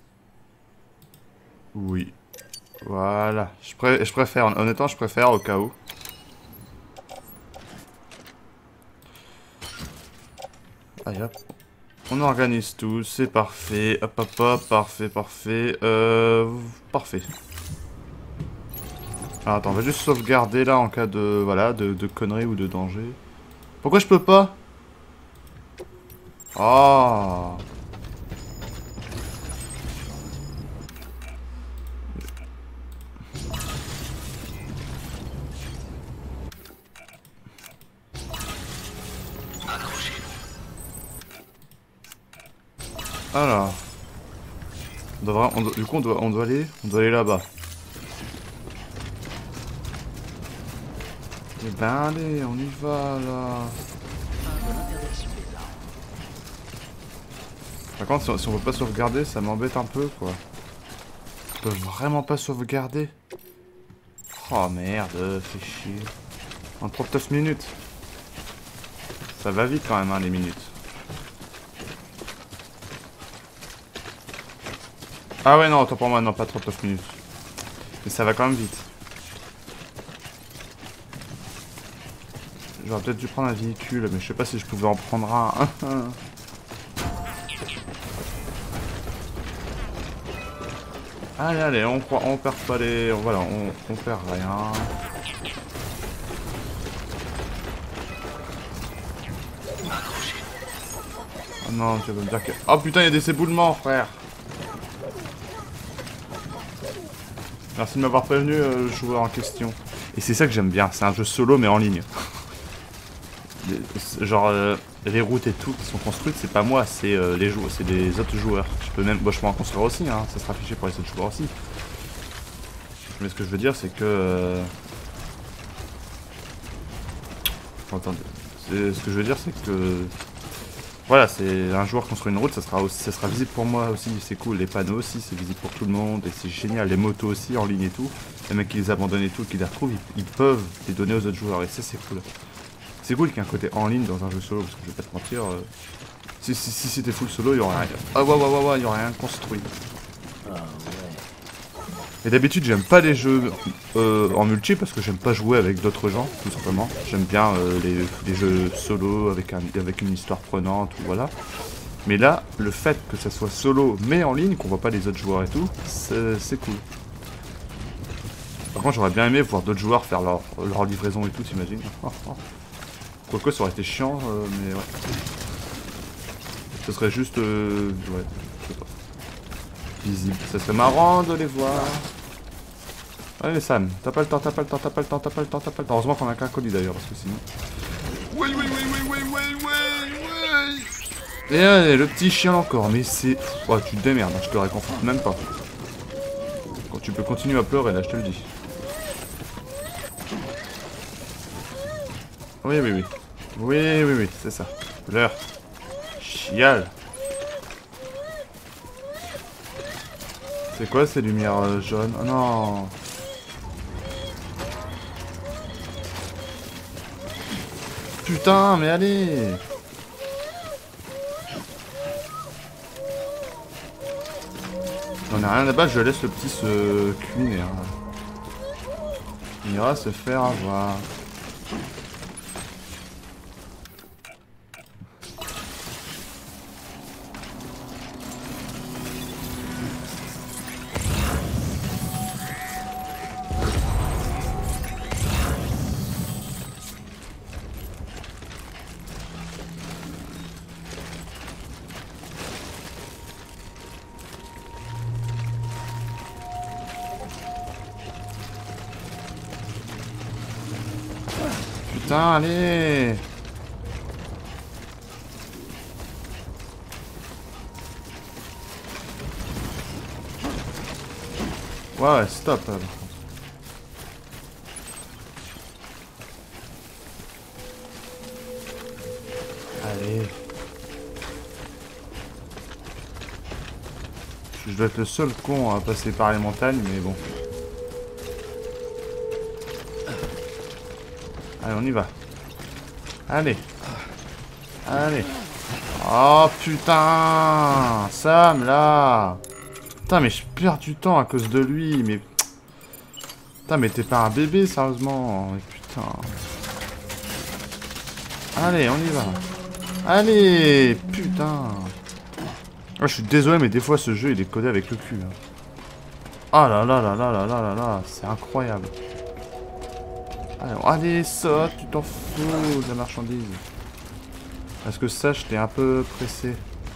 Oui. Voilà. Je, pré je préfère, honnêtement, je préfère au cas où. Allez hop. On organise tout, c'est parfait. Hop hop hop, parfait, parfait. Euh... Parfait. Alors attends, on va juste sauvegarder là en cas de... Voilà, de, de conneries ou de danger. Pourquoi je peux pas? Oh. Alors, on devra, on, du coup on doit, on doit aller, on doit aller là-bas. Eh ben allez, on y va là. Par contre, si on, si on veut pas sauvegarder, ça m'embête un peu quoi. On peut vraiment pas sauvegarder. Oh merde, fait chier. En trente-neuf minutes. Ça va vite quand même hein, les minutes. Ah ouais non, autant pour moi, non pas trente-neuf minutes. Mais ça va quand même vite. J'aurais peut-être dû prendre un véhicule, mais je sais pas si je pouvais en prendre un. Allez, allez, on, on perd pas les... Voilà, on, on perd rien. Accrochez-vous. Oh non, tu vas me dire que... Oh putain, il y a des éboulements, frère. Merci de m'avoir prévenu, euh, le joueur en question. Et c'est ça que j'aime bien, c'est un jeu solo mais en ligne. Genre, euh, les routes et tout qui sont construites, c'est pas moi, c'est euh, les joueurs, c'est les autres joueurs. Je peux même... Bon, je peux en construire aussi, hein, ça sera affiché pour les autres joueurs aussi. Mais ce que je veux dire, c'est que... Euh... Attendez. Ce que je veux dire, c'est que... Voilà, c'est un joueur construit une route, ça sera, aussi, ça sera visible pour moi aussi, c'est cool. Les panneaux aussi, c'est visible pour tout le monde, et c'est génial. Les motos aussi, en ligne et tout. Les mecs qui les abandonnent et tout, qui les retrouvent, ils, ils peuvent les donner aux autres joueurs, et ça, c'est cool. C'est cool qu'il y ait un côté en ligne dans un jeu solo, parce que je vais pas te mentir... Euh... Si, si, si c'était full solo, il y aurait rien. Ah ouais, ouais, ouais, ouais, il y aurait rien construit. Et d'habitude, j'aime pas les jeux euh, en multi parce que j'aime pas jouer avec d'autres gens, tout simplement. J'aime bien euh, les, les jeux solo avec, un, avec une histoire prenante, ou voilà. Mais là, le fait que ça soit solo mais en ligne, qu'on voit pas les autres joueurs et tout, c'est cool. Par contre, j'aurais bien aimé voir d'autres joueurs faire leur, leur livraison et tout, t'imagines. Quoique, ça aurait été chiant, euh, mais ouais. Ce serait juste... Euh, ouais, je sais pas. Visible. Ça serait marrant de les voir. Allez Sam, t'as pas le temps, t'as pas le temps, t'as pas le temps, t'as pas le temps, t'as pas le temps. Heureusement qu'on a qu'un colis d'ailleurs, parce que sinon... Oui, oui, oui, oui, oui, oui, oui, oui. Et allez, le petit chien encore, mais c'est... Oh, tu te démerdes, hein, je te le réconforte même pas. Quand tu peux continuer à pleurer, là, je te le dis. Oui, oui, oui. Oui, oui, oui, c'est ça. Pleure. Chial. C'est quoi ces lumières euh, jaunes? Oh non. Putain, mais allez. J'en ai rien là-bas, je laisse le petit se cuiner. Hein. Il ira se faire avoir. Putain, allez. Ouais, ouais, stop. Là, allez. Je dois être le seul con à passer par les montagnes, mais bon. Allez, on y va. Allez. Allez. Oh putain. Sam, là. Putain, mais je perds du temps à cause de lui, mais... Putain, mais t'es pas un bébé, sérieusement. Putain. Allez, on y va. Allez. Putain. Oh, je suis désolé, mais des fois, ce jeu, il est codé avec le cul. Hein. Ah là là là là là là là là. C'est incroyable. Alors, allez, saute, tu t'en fous de la marchandise. Parce que ça, je t'ai un peu pressé.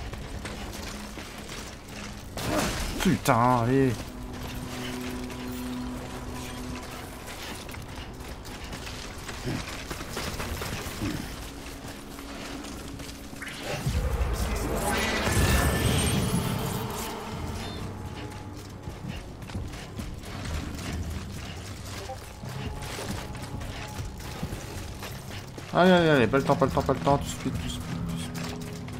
Putain, allez. Allez, allez, allez, pas le temps, pas le temps, pas le temps, tout speed, tout speed, tout speed.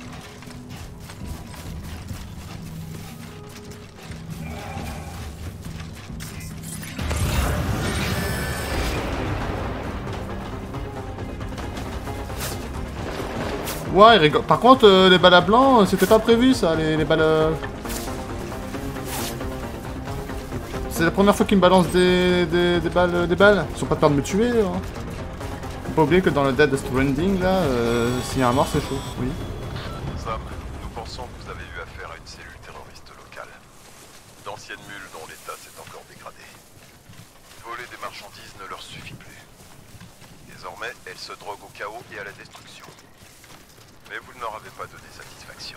Ouais, il rigole. Par contre, euh, les balles à blanc, c'était pas prévu ça, les, les balles... Euh... C'est la première fois qu'ils me balancent des, des, des balles, des balles. Ils sont pas peur de me tuer, hein. Faut pas oublier que dans le Dead Stranding, là, euh, s'il y a un mort, c'est chaud, oui. Sam, nous pensons que vous avez eu affaire à une cellule terroriste locale. D'anciennes mules dont l'état s'est encore dégradé. Voler des marchandises ne leur suffit plus. Désormais, elles se droguent au chaos et à la destruction. Mais vous ne leur avez pas donné satisfaction.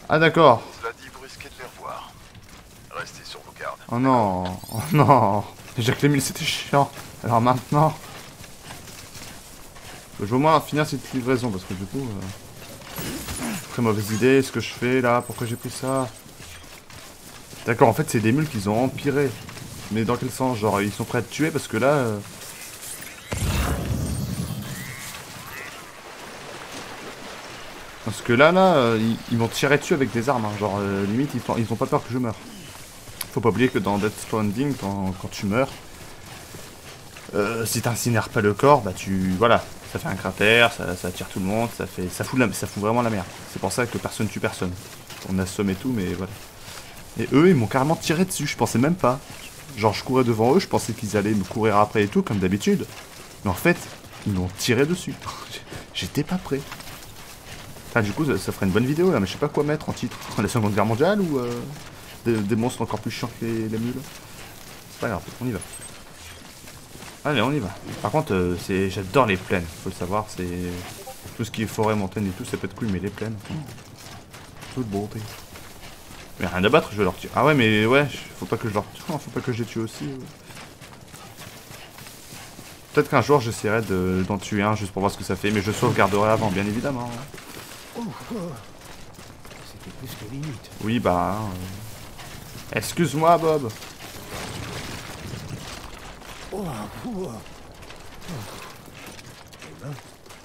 Ah d'accord. Cela dit, vous risquez de les revoir. Restez sur vos gardes. Oh non, oh non. Déjà que les mille c'était chiant. Alors maintenant... Je veux au moins finir cette livraison parce que du coup... Euh... Très mauvaise idée ce que je fais là, pourquoi j'ai pris ça? D'accord, en fait c'est des mules qu'ils ont empiré. Mais dans quel sens? Genre ils sont prêts à te tuer parce que là... Euh... Parce que là, là, euh, ils, ils m'ont tiré dessus avec des armes, hein. Genre euh, limite ils, ils ont pas peur que je meure. Faut pas oublier que dans Death Stranding, quand, quand tu meurs, euh, si t'incineres pas le corps, bah tu... Voilà, ça fait un cratère, ça, ça attire tout le monde, ça fait... Ça fout, la, ça fout vraiment la merde. C'est pour ça que personne tue personne. On assomme et tout, mais voilà. Et eux, ils m'ont carrément tiré dessus, je pensais même pas. Genre je courais devant eux, je pensais qu'ils allaient me courir après et tout, comme d'habitude. Mais en fait, ils m'ont tiré dessus. J'étais pas prêt. Ah, du coup, ça, ça ferait une bonne vidéo là, mais je sais pas quoi mettre en titre. La Seconde Guerre mondiale ou euh, des, des monstres encore plus chiants que les, les mules. C'est pas grave, on y va. Allez, on y va. Par contre, euh, c'est, j'adore les plaines, faut le savoir. C'est tout ce qui est forêt, montagne et tout, ça peut être cool, mais les plaines, toute beauté. Mais rien à battre, je vais leur tuer. Ah ouais, mais ouais, faut pas que je leur tue. Oh, faut pas que je les tue aussi. Ouais. Peut-être qu'un jour j'essaierai d'en tuer un juste pour voir ce que ça fait, mais je sauvegarderai avant, bien évidemment. Oh, oh. C'était plus que limite. Oui, bah... Hein, euh... Excuse-moi, Bob. Oh, oh. Oh. Eh ben.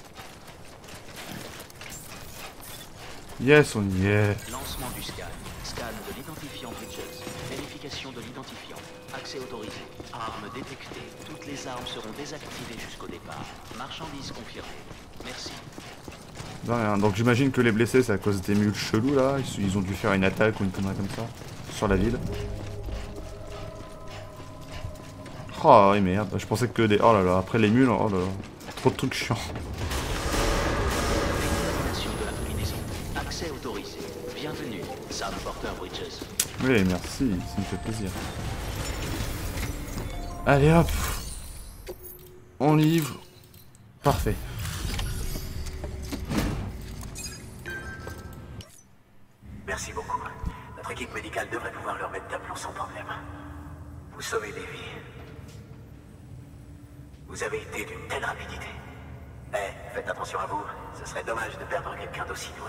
Yes, on y est. Lancement du scan. Scan de l'identifiant Bridges. Vérification de l'identifiant. Accès autorisé. Armes détectées. Toutes les armes seront désactivées jusqu'au départ. Marchandises confirmées. Merci. Non, rien. Donc j'imagine que les blessés c'est à cause des mules chelous là. Ils, ils ont dû faire une attaque ou une connerie comme ça. Sur la ville. Oh oui merde. Je pensais que des... Oh là là. Après les mules, oh là là. Trop de trucs chiants. De la combinaison. Accès autorisé. Bienvenue. Sam Porter Bridges. Oui, merci. Ça me fait plaisir. Allez hop. On livre. Parfait. Merci beaucoup. Notre équipe médicale devrait pouvoir leur mettre d'aplomb sans problème. Vous sauvez des vies. Vous avez été d'une telle rapidité. Mais faites attention à vous. Ce serait dommage de perdre quelqu'un d'aussi doué.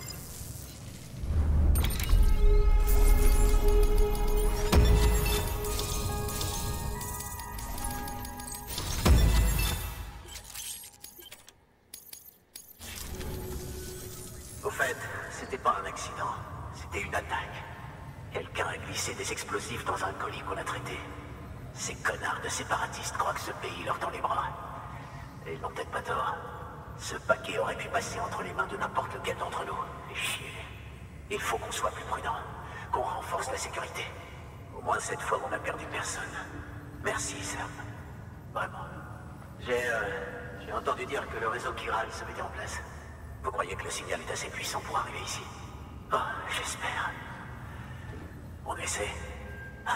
Au fait, c'était pas un accident. C'était une attaque. Quelqu'un a glissé des explosifs dans un colis qu'on a traité. Ces connards de séparatistes croient que ce pays leur tend les bras. Et ils n'ont peut-être pas tort. Ce paquet aurait pu passer entre les mains de n'importe lequel d'entre nous. Et chier. Il faut qu'on soit plus prudent. Qu'on renforce la sécurité. Au moins cette fois, on n'a perdu personne. Merci, Sam. Vraiment. J'ai euh, j'ai entendu dire que le réseau chiral se mettait en place. Vous croyez que le signal est assez puissant pour arriver ici? Oh, j'espère. On essaie. Hein?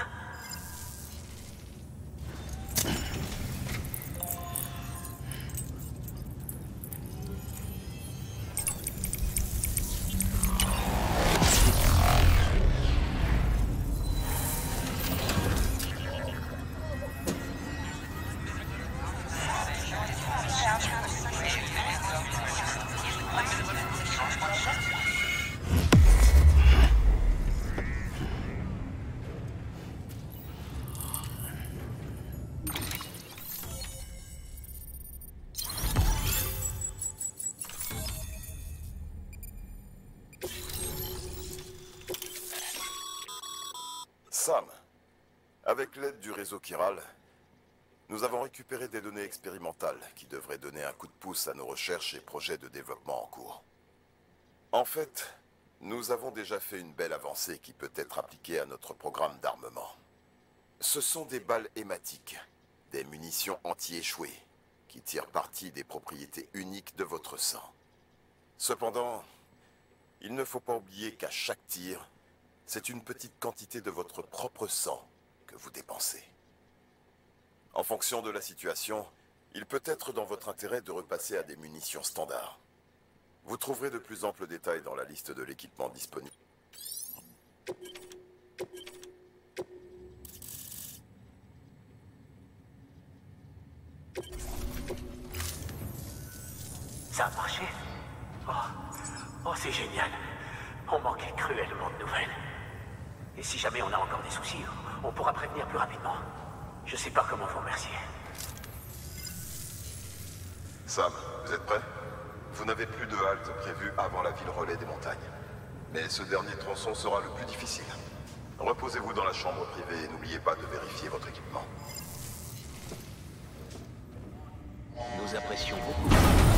Sam, avec l'aide du réseau chiral, nous avons récupéré des données expérimentales qui devraient donner un coup de pouce à nos recherches et projets de développement en cours. En fait, nous avons déjà fait une belle avancée qui peut être appliquée à notre programme d'armement. Ce sont des balles hématiques, des munitions anti-échouées, qui tirent parti des propriétés uniques de votre sang. Cependant, il ne faut pas oublier qu'à chaque tir, c'est une petite quantité de votre propre sang que vous dépensez. En fonction de la situation, il peut être dans votre intérêt de repasser à des munitions standards. Vous trouverez de plus amples détails dans la liste de l'équipement disponible. Ça a marché? Oh, oh c'est génial. On manquait cruellement de nouvelles. Et si jamais on a encore des soucis, on pourra prévenir plus rapidement. Je sais pas comment vous remercier. Sam, vous êtes prêts? Vous n'avez plus de halte prévue avant la ville relais des montagnes. Mais ce dernier tronçon sera le plus difficile. Reposez-vous dans la chambre privée et n'oubliez pas de vérifier votre équipement. Nous apprécions beaucoup.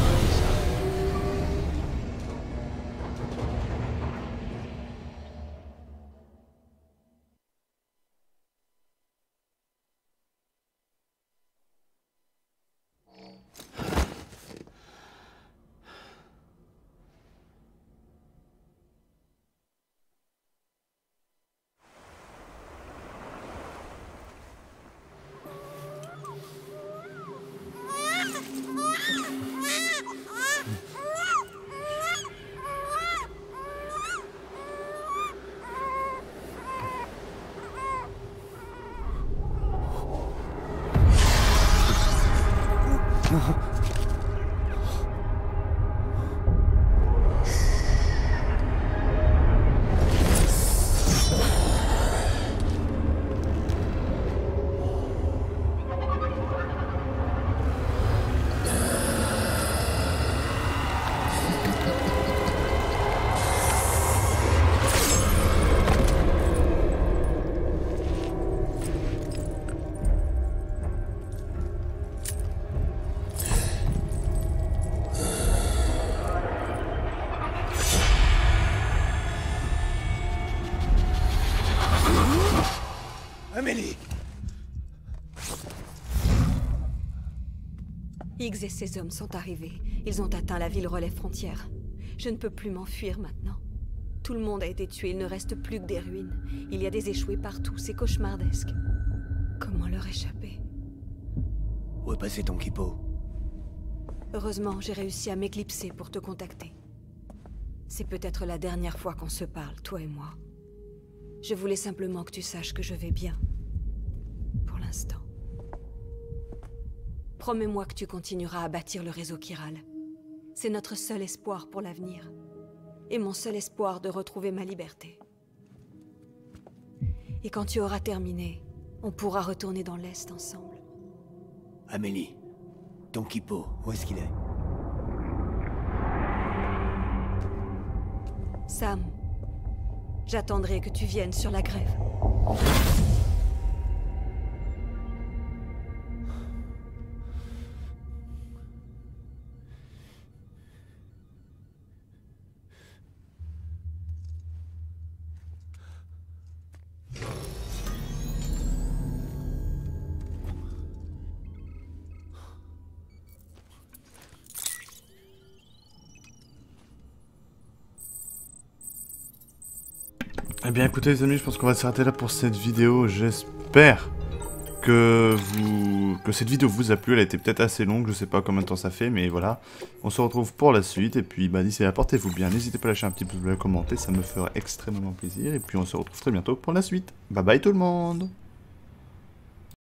Amélie! Higgs et ses hommes sont arrivés. Ils ont atteint la ville relais frontière. Je ne peux plus m'enfuir maintenant. Tout le monde a été tué, il ne reste plus que des ruines. Il y a des échoués partout, c'est cauchemardesque. Comment leur échapper? Où est passé ton kippo? Heureusement, j'ai réussi à m'éclipser pour te contacter. C'est peut-être la dernière fois qu'on se parle, toi et moi. Je voulais simplement que tu saches que je vais bien. Pour l'instant. Promets-moi que tu continueras à bâtir le réseau chiral. C'est notre seul espoir pour l'avenir. Et mon seul espoir de retrouver ma liberté. Et quand tu auras terminé, on pourra retourner dans l'Est ensemble. Amélie, ton kippo, où est-ce qu'il est? Sam, j'attendrai que tu viennes sur la grève. Eh bien écoutez les amis, je pense qu'on va s'arrêter là pour cette vidéo. J'espère que vous que cette vidéo vous a plu. Elle a été peut-être assez longue, je sais pas combien de temps ça fait, mais voilà. On se retrouve pour la suite, et puis bah, d'ici là, portez-vous bien. N'hésitez pas à lâcher un petit pouce bleu, à commenter, ça me fera extrêmement plaisir. Et puis on se retrouve très bientôt pour la suite. Bye bye tout le monde!